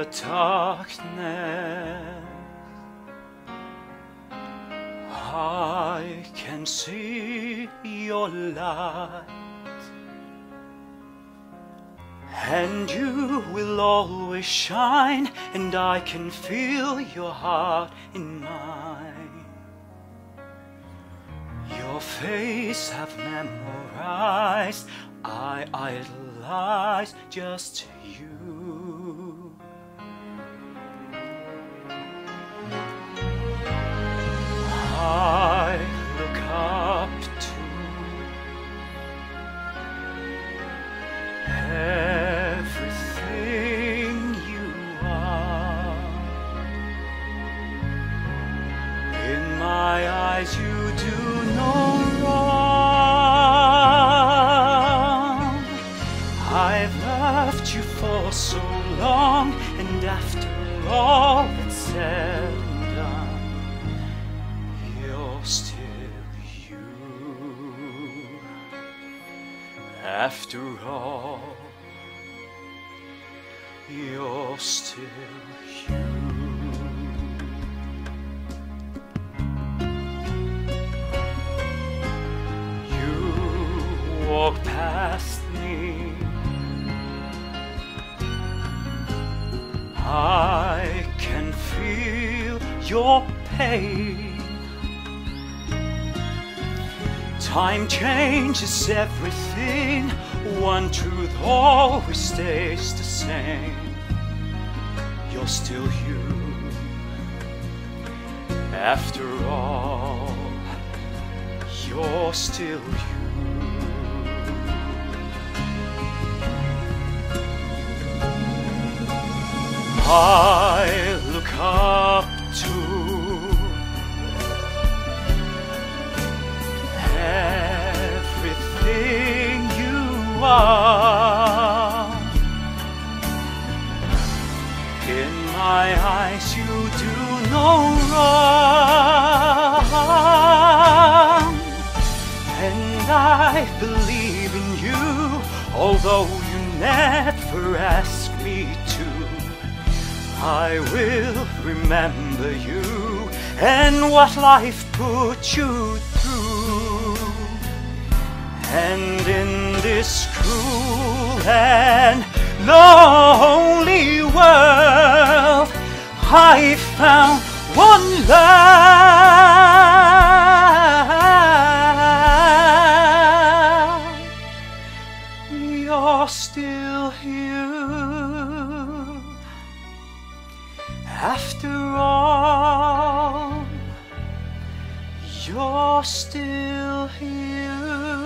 darkness, I can see your light, and you will always shine, and I can feel your heart in mine. Your face I've memorized, I idolize just you. I look up to everything you are. In my eyes you do no wrong. I've loved you for so long, and after all that's said and done, you're still you. After all, you're still you. You walk past me, I can feel your pain. Time changes everything, one truth always stays the same. You're still you. After all, you're still you. I look up to everything you are. In my eyes you do no wrong, and I believe in you, although you never ask me to. I will remember you and what life put you through. And in this cruel and lonely world, I found one love. You're still here. After all, you're still here.